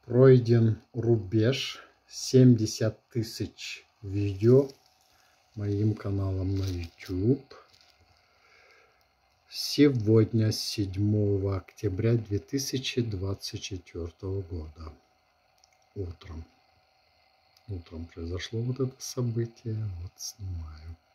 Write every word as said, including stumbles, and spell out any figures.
Пройден рубеж семьдесят тысяч видео моим каналом на YouTube. Сегодня, седьмого октября две тысячи двадцать четвёртого года, утром. Утром произошло вот это событие. Вот снимаю.